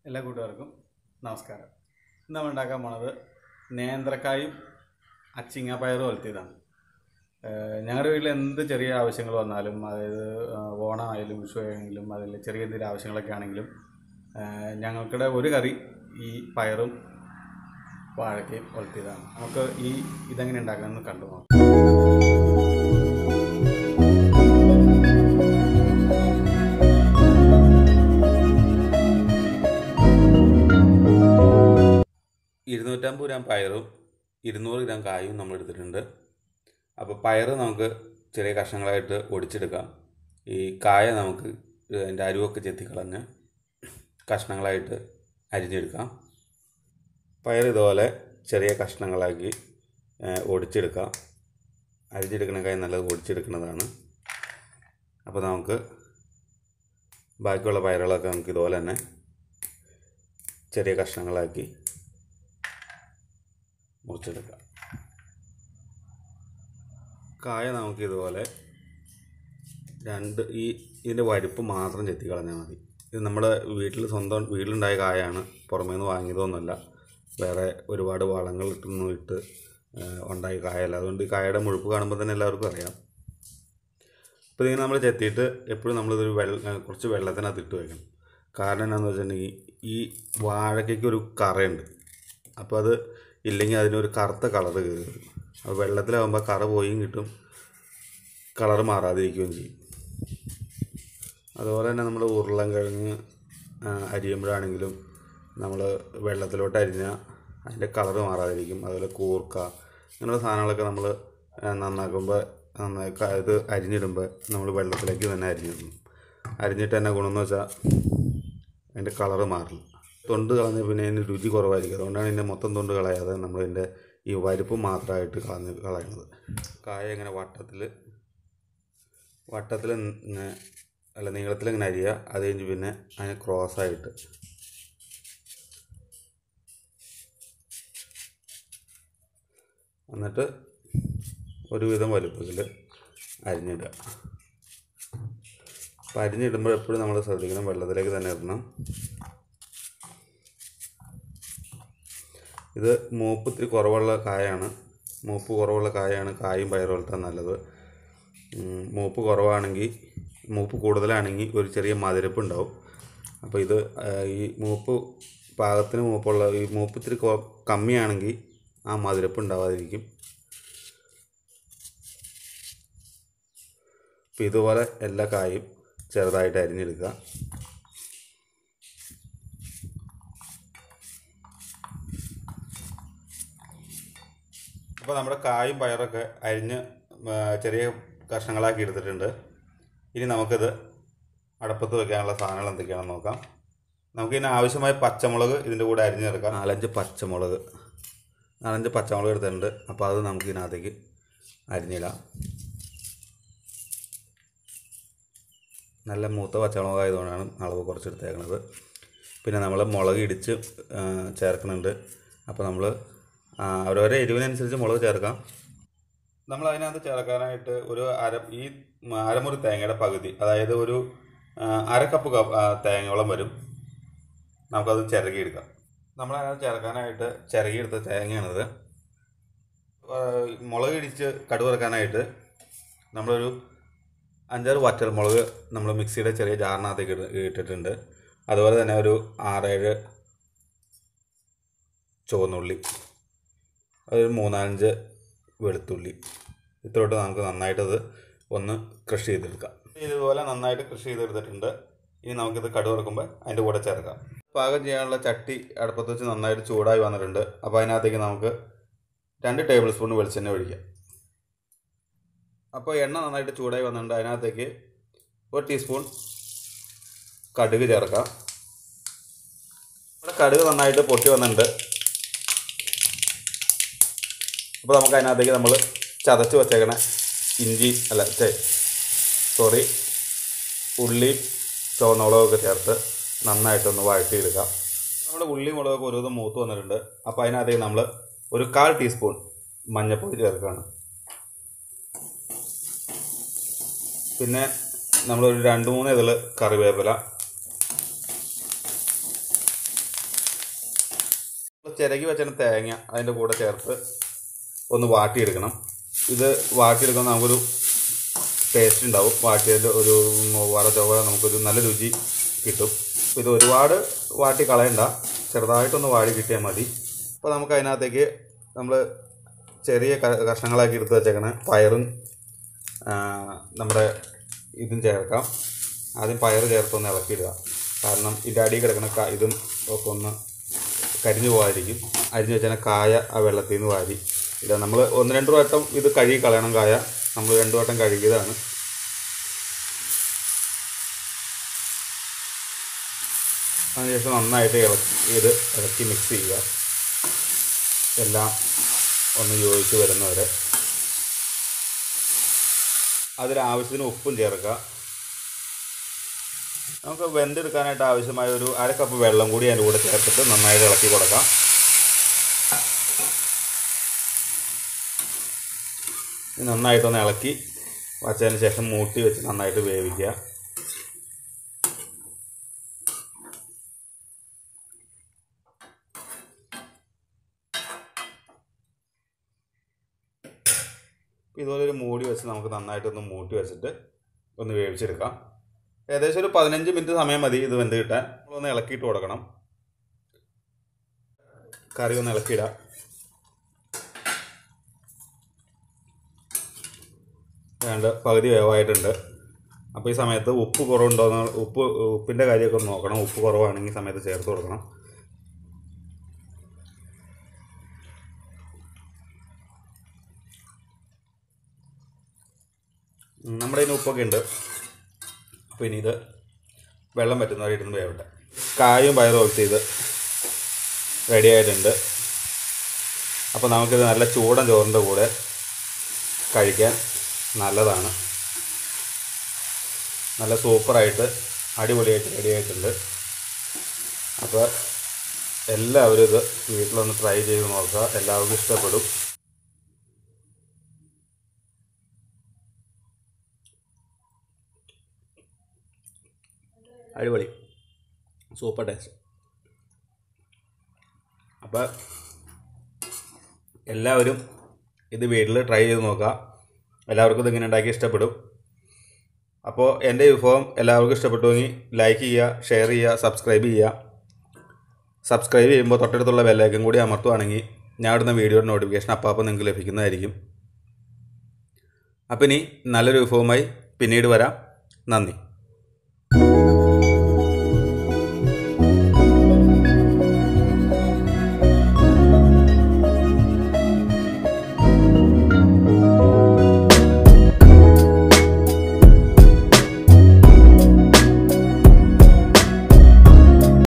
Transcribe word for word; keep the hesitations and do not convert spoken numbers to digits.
എല്ലാ കൂട്ടുകാർക്കും നമസ്കാരം. ഇന്ന് നമ്മൾ ഉണ്ടാക്കാൻ പോണത് നേന്ത്രക്കായും അച്ചിങ്ങ പയറും ഒലത്തിയതാണ്. ഞങ്ങളുടെ വീട്ടിൽ എന്ത് ചെറിയ ആവശ്യങ്ങൾ വന്നാലും, അതായത് ഓണമായാലും വിഷു ആയെങ്കിലും അതിൽ ചെറിയ എന്തെങ്കിലും ആവശ്യങ്ങളൊക്കെ ആണെങ്കിലും ഞങ്ങൾക്കിടെ ഒരു കറി ഈ പയറും വാഴക്കയും ഒലത്തിയതാണ്. നമുക്ക് ഈ ഇതെങ്ങനെ ഉണ്ടാക്കാമെന്ന് കണ്ടു നോക്കാം. ഇരുന്നൂറ്റമ്പത് ഗ്രാം പയറും ഇരുന്നൂറ് ഗ്രാം കായും നമ്മൾ എടുത്തിട്ടുണ്ട്. അപ്പോൾ പയർ നമുക്ക് ചെറിയ കഷ്ണങ്ങളായിട്ട് ഒടിച്ചെടുക്കാം. ഈ കായ നമുക്ക് അതിൻ്റെ അരുവൊക്കെ ചെത്തിക്കളഞ്ഞ് കഷ്ണങ്ങളായിട്ട് അരിഞ്ഞെടുക്കാം. പയർ ഇതുപോലെ ചെറിയ കഷ്ണങ്ങളാക്കി ഒടിച്ചെടുക്കാം. അരിഞ്ഞെടുക്കണേക്കായി നല്ലത് ഒടിച്ചെടുക്കുന്നതാണ്. അപ്പോൾ നമുക്ക് ബാക്കിയുള്ള പയറുകളൊക്കെ നമുക്ക് ഇതുപോലെ തന്നെ ചെറിയ കഷ്ണങ്ങളാക്കി മുറിച്ചെടുക്കാം. കായ നമുക്ക് ഇതുപോലെ രണ്ട് ഈ ഇതിൻ്റെ വരിപ്പ് മാത്രം ചെത്തി കളഞ്ഞാൽ മതി. ഇത് നമ്മുടെ വീട്ടിൽ സ്വന്തം വീട്ടിലുണ്ടായ കായാണ്, പുറമേ നിന്ന് വാങ്ങിയതൊന്നുമല്ല. വേറെ ഒരുപാട് വളങ്ങൾ ഇട്ടൊന്നും ഇട്ട് ഉണ്ടായ കായല്ല. അതുകൊണ്ട് ഈ കായയുടെ മുഴുപ്പ് കാണുമ്പോൾ തന്നെ എല്ലാവർക്കും അറിയാം. അപ്പോൾ ഇതിങ്ങനെ നമ്മൾ ചെത്തിയിട്ട് എപ്പോഴും നമ്മളിതൊരു വെള്ള കുറച്ച് വെള്ളത്തിനകത്ത് ഇട്ട് വയ്ക്കണം. കാരണം എന്താണെന്ന് വെച്ചിട്ടുണ്ടെങ്കിൽ ഈ വാഴയ്ക്കൊരു കറയുണ്ട്. അപ്പോൾ അത് ഇല്ലെങ്കിൽ അതിനൊരു കറുത്ത കളറ് കയറി വരും. അപ്പോൾ വെള്ളത്തിലാകുമ്പോൾ കറ പോയും കിട്ടും, കളറ് മാറാതിരിക്കുകയും ചെയ്യും. അതുപോലെ തന്നെ നമ്മൾ ഉരുളൻകിഴങ്ങ് അരിയുമ്പോഴാണെങ്കിലും നമ്മൾ വെള്ളത്തിലോട്ട് അരിഞ്ഞാൽ അതിൻ്റെ കളറ് മാറാതിരിക്കും. അതുപോലെ കൂർക്ക അങ്ങനെയുള്ള സാധനങ്ങളൊക്കെ നമ്മൾ നന്നാക്കുമ്പോൾ നന്നായി ഇത് അരിഞ്ഞിടുമ്പോൾ നമ്മൾ വെള്ളത്തിലേക്ക് തന്നെ അരിഞ്ഞിടണം. അരിഞ്ഞിട്ട് തന്നെ ഗുണമെന്ന് വെച്ചാൽ അതിൻ്റെ കളറ് മാറില്ല. തൊണ്ട് കളഞ്ഞ് പിന്നെ അതിന് രുചി കുറവായിരിക്കും. അതുകൊണ്ടാണ് ഇതിൻ്റെ മൊത്തം തൊണ്ട് കളയാതെ നമ്മളിതിൻ്റെ ഈ വരിപ്പ് മാത്രമായിട്ട് കളഞ്ഞ് കളയുന്നത്. കായ ഇങ്ങനെ വട്ടത്തിൽ വട്ടത്തിൽ ഇങ്ങനെ അല്ല നീളത്തിൽ ഇങ്ങനെ അരിയുക. അത് കഴിഞ്ഞ് പിന്നെ അതിന് ക്രോസായിട്ട് എന്നിട്ട് ഒരുവിധം വലുപ്പത്തിൽ അരിഞ്ഞിടുക. അപ്പോൾ അരിഞ്ഞിടുമ്പോൾ എപ്പോഴും നമ്മൾ ശ്രദ്ധിക്കണം, വെള്ളത്തിലേക്ക് തന്നെ ഇടണം. ഇത് മൂപ്പ് ഇത്തിരി കുറവുള്ള കായാണ്. മൂപ്പ് കുറവുള്ള കായാണ് കായും പയറും വളർത്താൻ നല്ലത്. മൂപ്പ് കുറവാണെങ്കിൽ മൂപ്പ് കൂടുതലാണെങ്കിൽ ഒരു ചെറിയ മധുരപ്പ് ഉണ്ടാവും. അപ്പോൾ ഇത് ഈ മൂപ്പ് പാകത്തിന് മൂപ്പുള്ള ഈ മൂപ്പ് ഇത്തിരി കമ്മിയാണെങ്കിൽ ആ മധുരപ്പ് ഉണ്ടാവാതിരിക്കും. അപ്പോൾ ഇതുപോലെ എല്ലാ കായും ചെറുതായിട്ട് അരിഞ്ഞെടുക്കുക. അപ്പോൾ നമ്മുടെ കായും പയറൊക്കെ അരിഞ്ഞ് ചെറിയ കഷ്ണങ്ങളാക്കി എടുത്തിട്ടുണ്ട്. ഇനി നമുക്കിത് അടുപ്പത്ത് വയ്ക്കാനുള്ള സാധനങ്ങൾ എന്തൊക്കെയാണെന്ന് നോക്കാം. നമുക്കിതിന് ആവശ്യമായ പച്ചമുളക് ഇതിൻ്റെ കൂടെ അരിഞ്ഞ് ചേർക്കാം. നാലഞ്ച് പച്ചമുളക് നാലഞ്ച് പച്ചമുളക് എടുത്തിട്ടുണ്ട്. അപ്പോൾ അത് നമുക്ക് ഇതിനകത്തേക്ക് അരിഞ്ഞിടാം. നല്ല മൂത്ത പച്ചമുളകായതുകൊണ്ടാണ് അളവ് കുറച്ചെടുത്തേക്കുന്നത്. പിന്നെ നമ്മൾ മുളക് ഇടിച്ച് ചേർക്കുന്നുണ്ട്. അപ്പോൾ നമ്മൾ അവരവരെ എരിവിനനുസരിച്ച് മുളക് ചേർക്കാം. നമ്മൾ അതിനകത്ത് ചേർക്കാനായിട്ട് ഒരു അര ഈ അരമുറി തേങ്ങയുടെ പകുതി, അതായത് ഒരു അര കപ്പ് തേങ്ങയോളം വരും. നമുക്കത് ചിരകിയെടുക്കാം. നമ്മളതിനകത്ത് ചേർക്കാനായിട്ട് ചിരകിയെടുത്ത തേങ്ങയാണിത്. മുളക് ഇടിച്ച് കടുക് വറുക്കാനായിട്ട് നമ്മളൊരു അഞ്ചാറ് വറ്റൽ മുളക് നമ്മൾ മിക്സിയുടെ ചെറിയ ജാറിനകത്തേക്ക് ഇട്ടിട്ടുണ്ട്. അതുപോലെ തന്നെ ഒരു ആറേഴ് ചുവന്നുള്ളി, അതൊരു മൂന്നാലഞ്ച് വെളുത്തുള്ളി, ഇത്രയോട്ട് നമുക്ക് നന്നായിട്ടത് ഒന്ന് ക്രഷ് ചെയ്തെടുക്കാം. ഇതുപോലെ നന്നായിട്ട് ക്രഷ് ചെയ്തെടുത്തിട്ടുണ്ട്. ഇനി നമുക്കിത് കടുക് വറുക്കുമ്പോൾ അതിൻ്റെ കൂടെ ചേർക്കാം. പാകം ചെയ്യാനുള്ള ചട്ടി അടുപ്പത്ത് വെച്ച് നന്നായിട്ട് ചൂടായി വന്നിട്ടുണ്ട്. അപ്പോൾ അതിനകത്തേക്ക് നമുക്ക് രണ്ട് ടേബിൾ സ്പൂൺ വെളിച്ചെണ്ണ ഒഴിക്കാം. അപ്പോൾ എണ്ണ നന്നായിട്ട് ചൂടായി വന്നിട്ടുണ്ട്. അതിനകത്തേക്ക് ഒരു ടീസ്പൂൺ കടുക് ചേർക്കാം. ഇവിടെ കടുക് നന്നായിട്ട് പൊട്ടി വന്നിട്ടുണ്ട്. അപ്പോൾ നമുക്ക് അതിനകത്തേക്ക് നമ്മൾ ചതച്ച് വച്ചേക്കണ ഇഞ്ചി അല്ല സോറി ഉള്ളി ചുവന്ന മുളകൊക്കെ ചേർത്ത് നന്നായിട്ടൊന്ന് വഴറ്റിയെടുക്കാം. നമ്മുടെ ഉള്ളി മുളകൊക്കെ ഒരു വിധം മൂത്ത് വന്നിട്ടുണ്ട്. അപ്പോൾ അതിനകത്തേക്ക് നമ്മൾ ഒരു കാൽ ടീസ്പൂൺ മഞ്ഞൾപ്പൊടി ചേർക്കുകയാണ്. പിന്നെ നമ്മളൊരു രണ്ട് മൂന്ന് ഇതിൽ കറിവേപ്പില, ചിരകി വെച്ചാൽ തേങ്ങ അതിൻ്റെ കൂടെ ചേർത്ത് ഒന്ന് വാട്ടിയെടുക്കണം. ഇത് വാട്ടിയെടുക്കുമ്പോൾ നമുക്കൊരു ടേസ്റ്റ് ഉണ്ടാവും. വാട്ടിയതിൽ ഒരു വറ ചൊവ്വ നമുക്കൊരു നല്ല രുചി കിട്ടും. ഇത് ഒരുപാട് വാട്ടി കളയണ്ട, ചെറുതായിട്ടൊന്ന് വാടി കിട്ടിയാൽ മതി. അപ്പോൾ നമുക്ക് അതിനകത്തേക്ക് നമ്മൾ ചെറിയ കഷ്ണങ്ങളാക്കി എടുത്ത് വെച്ചേക്കണ പയറും നമ്മുടെ ഇതും ചേർക്കാം. ആദ്യം പയർ ചേർത്തൊന്ന് ഇളക്കിയിടുക. കാരണം ഇതിൻ്റെ അടിയിൽ കിടക്കുന്ന കാ ഇതും ഒക്കെ ഒന്ന് കരിഞ്ഞു പോകാതിരിക്കും. അരിഞ്ഞ് വെച്ചാൽ കായ ആ വെള്ളത്തിൽ നിന്ന് വാരി ഇല്ല. നമ്മൾ ഒന്ന് രണ്ട് വട്ടം ഇത് കഴുകി കളയണം. കായ നമ്മൾ രണ്ട് വട്ടം കഴുകിയതാണ്. അതിനുശേഷം നന്നായിട്ട് ഇളക്കി ഇത് ഇളക്കി മിക്സ് ചെയ്യുക. എല്ലാം ഒന്ന് യോജിച്ച് വരുന്നവരെ അതിലാവശ്യത്തിന് ഉപ്പും ചേർക്കുക. നമുക്ക് വെന്തെടുക്കാനായിട്ട് ആവശ്യമായ ഒരു അര കപ്പ് വെള്ളം കൂടി അതിൻ്റെ കൂടെ ചേർത്തിട്ട് നന്നായിട്ട് ഇളക്കി കൊടുക്കാം. നന്നായിട്ടൊന്ന് ഇളക്കി വച്ചതിന് ശേഷം മൂട്ടി വെച്ച് നന്നായിട്ട് വേവിക്കുക. ഇതുപോലെ ഒരു മൂടി വെച്ച് നമുക്ക് നന്നായിട്ടൊന്ന് മൂട്ടി വെച്ചിട്ട് ഒന്ന് വേവിച്ചെടുക്കാം. ഏകദേശം ഒരു പതിനഞ്ച് മിനിറ്റ് സമയം മതി ഇത് വെന്ത് കിട്ടാൻ. നമ്മളൊന്ന് ഇളക്കിയിട്ട് കൊടുക്കണം. കറി ഒന്ന് ഇളക്കിയിടാം. വേണ്ട പകുതി വേവായിട്ടുണ്ട്. അപ്പോൾ ഈ സമയത്ത് ഉപ്പ് കുറവുണ്ടോയെന്ന് ഉപ്പ് ഉപ്പിൻ്റെ കാര്യമൊക്കെ ഒന്ന് നോക്കണം. ഉപ്പ് കുറവാണെങ്കിൽ സമയത്ത് ചേർത്ത് കൊടുക്കണം. നമ്മുടെ ഇതിന് ഉപ്പൊക്കെ ഉണ്ട്. അപ്പോൾ ഇനി ഇത് വെള്ളം പറ്റുന്നവരെ ഇരുന്ന് വേവട്ടെ. കായും പയറും ഒക്കെ ചെയ്ത് റെഡി ആയിട്ടുണ്ട്. അപ്പോൾ നമുക്കിത് നല്ല ചൂടൻ ചോറിൻ്റെ കൂടെ കഴിക്കാൻ നല്ലതാണ്. നല്ല സൂപ്പറായിട്ട് അടിപൊളിയായിട്ട് റെഡി ആയിട്ടുണ്ട്. അപ്പോൾ എല്ലാവരും ഇത് വീട്ടിലൊന്ന് ട്രൈ ചെയ്ത് നോക്കുക. എല്ലാവർക്കും ഇഷ്ടപ്പെടും. അടിപൊളി സൂപ്പർ ടേസ്റ്റ്. അപ്പോൾ എല്ലാവരും ഇത് വീട്ടിൽ ട്രൈ ചെയ്ത് നോക്കുക. എല്ലാവർക്കും ഇതിങ്ങനെ ഉണ്ടാക്കി ഇഷ്ടപ്പെടും. അപ്പോൾ എൻ്റെ വിഭവം എല്ലാവർക്കും ഇഷ്ടപ്പെട്ടുവെങ്കിൽ ലൈക്ക് ചെയ്യുക, ഷെയർ ചെയ്യുക, സബ്സ്ക്രൈബ് ചെയ്യുക. സബ്സ്ക്രൈബ് ചെയ്യുമ്പോൾ തൊട്ടടുത്തുള്ള ബെല്ലൈക്കൻ കൂടി അമർത്തുവാണെങ്കിൽ ഞാൻ ഇടുന്ന വീഡിയോയുടെ നോട്ടിഫിക്കേഷൻ അപ്പോൾ അപ്പോൾ നിങ്ങൾക്ക് ലഭിക്കുന്നതായിരിക്കും. അപ്പോൾ ഇനി നല്ലൊരു വിഭവമായി പിന്നീട് വരാം. നന്ദി.